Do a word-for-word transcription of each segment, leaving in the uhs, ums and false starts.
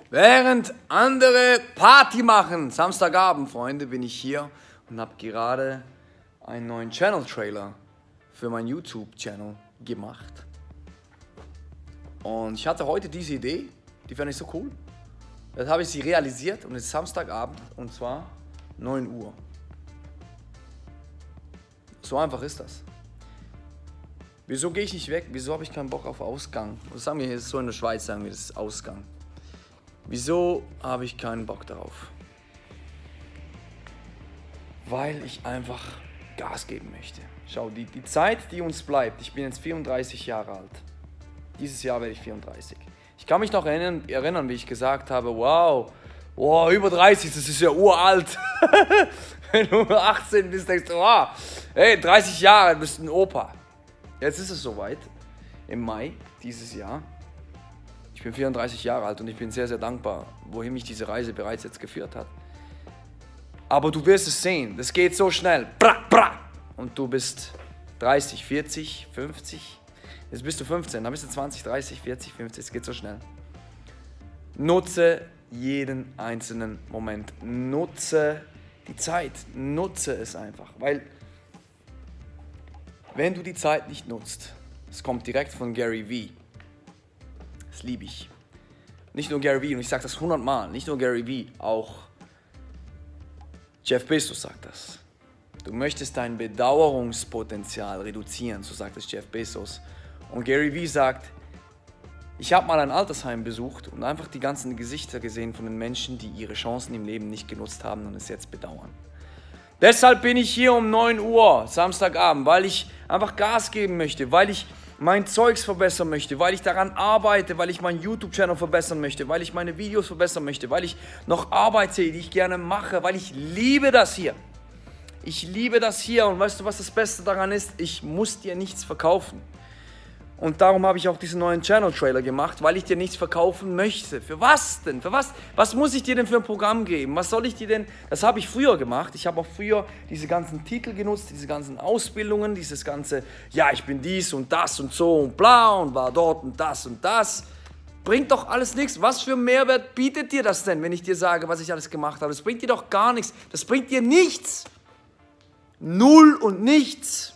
Während andere Party machen, Samstagabend, Freunde, bin ich hier und habe gerade einen neuen Channel-Trailer für meinen YouTube-Channel gemacht. Und ich hatte heute diese Idee, die fand ich so cool. Jetzt habe ich sie realisiert und es ist Samstagabend und zwar neun Uhr. So einfach ist das. Wieso gehe ich nicht weg? Wieso habe ich keinen Bock auf Ausgang? Das sagen wir hier so in der Schweiz, sagen wir, das ist Ausgang. Wieso habe ich keinen Bock darauf? Weil ich einfach Gas geben möchte. Schau, die, die Zeit, die uns bleibt, ich bin jetzt vierunddreißig Jahre alt. Dieses Jahr werde ich vierunddreißig. Ich kann mich noch erinnern, erinnern wie ich gesagt habe, wow, wow, über dreißig, das ist ja uralt. Wenn du achtzehn bist, denkst du, wow, hey, dreißig Jahre, du bist ein Opa. Jetzt ist es soweit, im Mai dieses Jahr. Ich bin vierunddreißig Jahre alt und ich bin sehr, sehr dankbar, wohin mich diese Reise bereits jetzt geführt hat. Aber du wirst es sehen, das geht so schnell. Bra, bra. Und du bist dreißig, vierzig, fünfzig. Jetzt bist du fünfzehn, dann bist du zwanzig, dreißig, vierzig, fünfzig. Es geht so schnell. Nutze jeden einzelnen Moment. Nutze die Zeit. Nutze es einfach. Weil, wenn du die Zeit nicht nutzt, es kommt direkt von Gary Vee. Das liebe ich. Nicht nur Gary Vee, und ich sage das hundertmal, nicht nur Gary Vee, auch Jeff Bezos sagt das. Du möchtest dein Bedauerungspotenzial reduzieren, so sagt es Jeff Bezos. Und Gary Vee sagt, ich habe mal ein Altersheim besucht und einfach die ganzen Gesichter gesehen von den Menschen, die ihre Chancen im Leben nicht genutzt haben und es jetzt bedauern. Deshalb bin ich hier um neun Uhr, Samstagabend, weil ich einfach Gas geben möchte, weil ich mein Zeugs verbessern möchte, weil ich daran arbeite, weil ich meinen YouTube-Channel verbessern möchte, weil ich meine Videos verbessern möchte, weil ich noch Arbeit sehe, die ich gerne mache, weil ich liebe das hier. Ich liebe das hier und weißt du, was das Beste daran ist? Ich muss dir nichts verkaufen. Und darum habe ich auch diesen neuen Channel-Trailer gemacht, weil ich dir nichts verkaufen möchte. Für was denn? Für was? Was muss ich dir denn für ein Programm geben? Was soll ich dir denn? Das habe ich früher gemacht. Ich habe auch früher diese ganzen Titel genutzt, diese ganzen Ausbildungen, dieses ganze, ja, ich bin dies und das und so und bla und war dort und das und das. Bringt doch alles nichts. Was für Mehrwert bietet dir das denn, wenn ich dir sage, was ich alles gemacht habe? Das bringt dir doch gar nichts. Das bringt dir nichts. Null und nichts.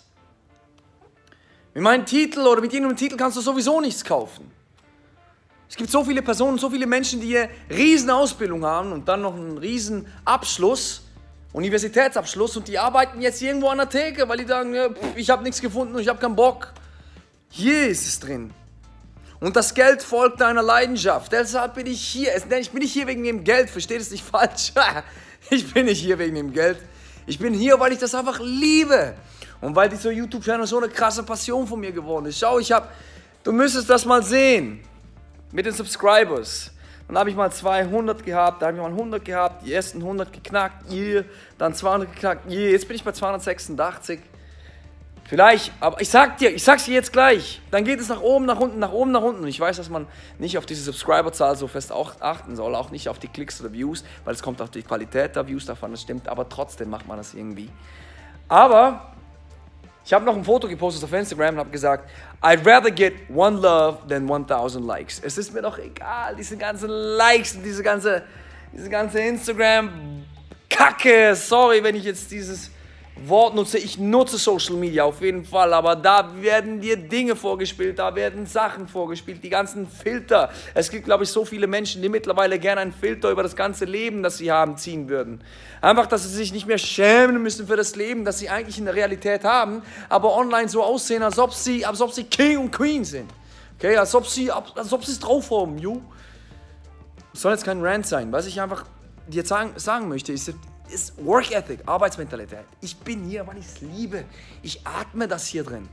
Mit meinem Titel oder mit irgendeinem Titel kannst du sowieso nichts kaufen. Es gibt so viele Personen, so viele Menschen, die eine riesen Ausbildung haben und dann noch einen riesen Abschluss, Universitätsabschluss, und die arbeiten jetzt irgendwo an der Theke, weil die sagen, ja, pff, ich habe nichts gefunden und ich habe keinen Bock. Hier ist es drin. Und das Geld folgt deiner Leidenschaft. Deshalb bin ich hier. Ich bin nicht hier wegen dem Geld, versteht es nicht falsch. Ich bin nicht hier wegen dem Geld. Ich bin hier, weil ich das einfach liebe. Und weil dieser YouTube-Channel so eine krasse Passion von mir geworden ist. Schau, ich habe, du müsstest das mal sehen, mit den Subscribers. Dann habe ich mal zweihundert gehabt, da habe ich mal hundert gehabt, die ersten hundert geknackt, yeah, dann zweihundert geknackt, yeah, jetzt bin ich bei zweihundertsechsundachtzig. Vielleicht, aber ich sag dir, ich sag's dir jetzt gleich, dann geht es nach oben, nach unten, nach oben, nach unten. Und ich weiß, dass man nicht auf diese Subscriber-Zahl so fest auch achten soll, auch nicht auf die Klicks oder Views, weil es kommt auf die Qualität der Views davon, das stimmt, aber trotzdem macht man das irgendwie. Aber ich habe noch ein Foto gepostet auf Instagram und habe gesagt, I'd rather get one love than one thousand likes. Es ist mir doch egal, diese ganzen Likes und diese ganze, diese ganze Instagram-Kacke. Sorry, wenn ich jetzt dieses Wort nutze. Ich nutze Social Media auf jeden Fall, aber da werden dir Dinge vorgespielt, da werden Sachen vorgespielt, die ganzen Filter. Es gibt, glaube ich, so viele Menschen, die mittlerweile gerne einen Filter über das ganze Leben, das sie haben, ziehen würden. Einfach, dass sie sich nicht mehr schämen müssen für das Leben, das sie eigentlich in der Realität haben, aber online so aussehen, als ob sie, als ob sie King und Queen sind. Okay, als ob sie, als ob sie es drauf haben, jo. Das soll jetzt kein Rant sein. Was ich einfach dir sagen, sagen möchte, ist, ist Work Ethic, Arbeitsmentalität. Ich bin hier, weil ich es liebe. Ich atme das hier drin.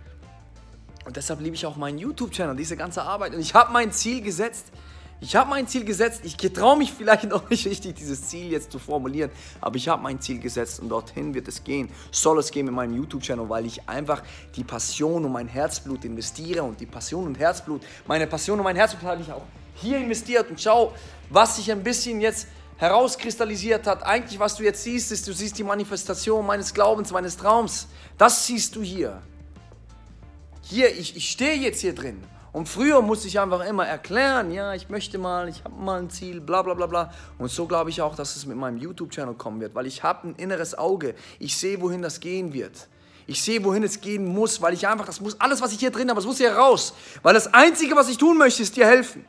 Und deshalb liebe ich auch meinen YouTube-Channel, diese ganze Arbeit. Und ich habe mein Ziel gesetzt. Ich habe mein Ziel gesetzt. Ich traue mich vielleicht noch nicht richtig, dieses Ziel jetzt zu formulieren. Aber ich habe mein Ziel gesetzt und dorthin wird es gehen. Soll es gehen mit meinem YouTube-Channel, weil ich einfach die Passion und mein Herzblut investiere. Und die Passion und Herzblut, meine Passion und mein Herzblut habe ich auch hier investiert. Und schau, was sich ein bisschen jetzt herauskristallisiert hat. Eigentlich, was du jetzt siehst, ist, du siehst die Manifestation meines Glaubens, meines Traums. Das siehst du hier. Hier, ich, ich stehe jetzt hier drin. Und früher musste ich einfach immer erklären, ja, ich möchte mal, ich habe mal ein Ziel, bla bla bla bla. Und so glaube ich auch, dass es mit meinem YouTube-Channel kommen wird, weil ich habe ein inneres Auge. Ich sehe, wohin das gehen wird. Ich sehe, wohin es gehen muss, weil ich einfach, das muss, alles, was ich hier drin habe, das muss hier raus. Weil das Einzige, was ich tun möchte, ist dir helfen.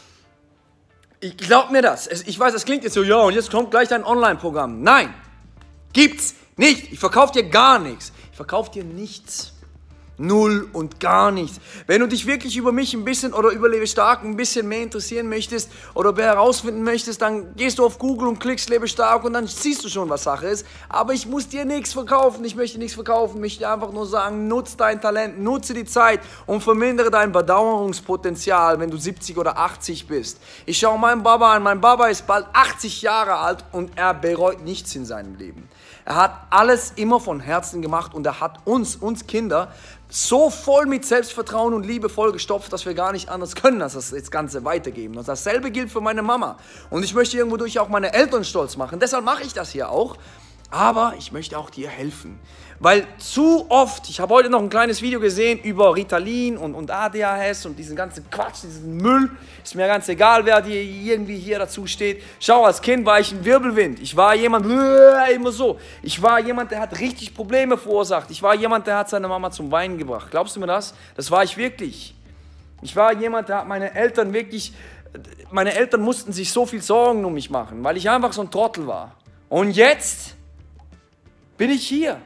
Ich glaub mir das. Ich weiß, das klingt jetzt so, ja, und jetzt kommt gleich dein Online-Programm. Nein, gibt's nicht. Ich verkaufe dir gar nichts. Ich verkaufe dir nichts. Null und gar nichts. Wenn du dich wirklich über mich ein bisschen oder über Lebe Stark ein bisschen mehr interessieren möchtest oder mehr herausfinden möchtest, dann gehst du auf Google und klickst Lebe Stark und dann siehst du schon, was Sache ist. Aber ich muss dir nichts verkaufen. Ich möchte nichts verkaufen. Ich möchte einfach nur sagen, nutze dein Talent, nutze die Zeit und vermindere dein Bedauerungspotenzial, wenn du siebzig oder achtzig bist. Ich schaue meinen Baba an. Mein Baba ist bald achtzig Jahre alt und er bereut nichts in seinem Leben. Er hat alles immer von Herzen gemacht und er hat uns, uns Kinder, so voll mit Selbstvertrauen und Liebe vollgestopft, dass wir gar nicht anders können, als das Ganze weitergeben. Und dasselbe gilt für meine Mama. Und ich möchte irgendwo durch auch meine Eltern stolz machen. Deshalb mache ich das hier auch. Aber ich möchte auch dir helfen. Weil zu oft, ich habe heute noch ein kleines Video gesehen über Ritalin und, und A D H S und diesen ganzen Quatsch, diesen Müll. Ist mir ganz egal, wer dir irgendwie hier dazu steht. Schau, als Kind war ich ein Wirbelwind. Ich war jemand, immer so. Ich war jemand, der hat richtig Probleme verursacht. Ich war jemand, der hat seine Mama zum Weinen gebracht. Glaubst du mir das? Das war ich wirklich. Ich war jemand, der hat meine Eltern wirklich, meine Eltern mussten sich so viel Sorgen um mich machen, weil ich einfach so ein Trottel war. Und jetzt bin ich hier.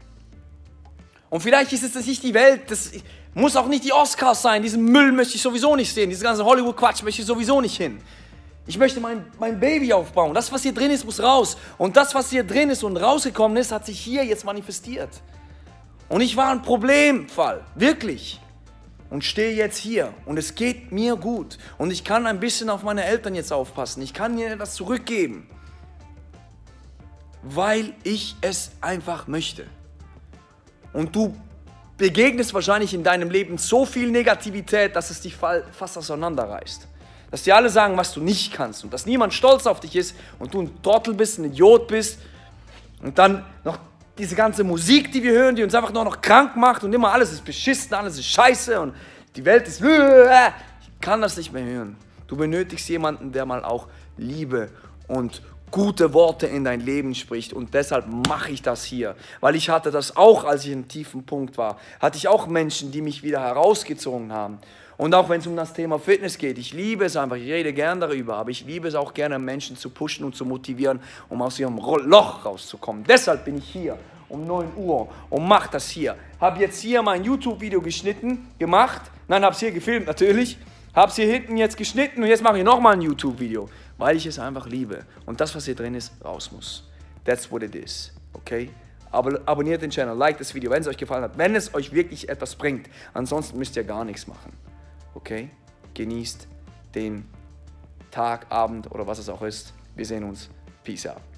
Und vielleicht ist es nicht die Welt, das muss auch nicht die Oscars sein, diesen Müll möchte ich sowieso nicht sehen, diesen ganzen Hollywood-Quatsch möchte ich sowieso nicht hin. Ich möchte mein, mein Baby aufbauen, das, was hier drin ist, muss raus. Und das, was hier drin ist und rausgekommen ist, hat sich hier jetzt manifestiert. Und ich war ein Problemfall, wirklich. Und stehe jetzt hier und es geht mir gut. Und ich kann ein bisschen auf meine Eltern jetzt aufpassen, ich kann ihnen etwas zurückgeben. Weil ich es einfach möchte. Und du begegnest wahrscheinlich in deinem Leben so viel Negativität, dass es dich fast auseinanderreißt. Dass dir alle sagen, was du nicht kannst und dass niemand stolz auf dich ist und du ein Trottel bist, ein Idiot bist. Und dann noch diese ganze Musik, die wir hören, die uns einfach nur noch krank macht und immer alles ist beschissen, alles ist scheiße und die Welt ist... Ich kann das nicht mehr hören. Du benötigst jemanden, der mal auch Liebe und gute Worte in dein Leben spricht und deshalb mache ich das hier, weil ich hatte das auch, als ich in einem tiefen Punkt war, hatte ich auch Menschen, die mich wieder herausgezogen haben und auch wenn es um das Thema Fitness geht, ich liebe es einfach, ich rede gern darüber, aber ich liebe es auch gerne, Menschen zu pushen und zu motivieren, um aus ihrem Loch rauszukommen. Deshalb bin ich hier um neun Uhr und mache das hier. Habe jetzt hier mein YouTube-Video geschnitten, gemacht, nein, habe es hier gefilmt natürlich, habe es hier hinten jetzt geschnitten und jetzt mache ich nochmal ein YouTube-Video. Weil ich es einfach liebe. Und das, was hier drin ist, raus muss. That's what it is. Okay? Aber abonniert den Channel, liked das Video, wenn es euch gefallen hat. Wenn es euch wirklich etwas bringt. Ansonsten müsst ihr gar nichts machen. Okay? Genießt den Tag, Abend oder was es auch ist. Wir sehen uns. Peace out.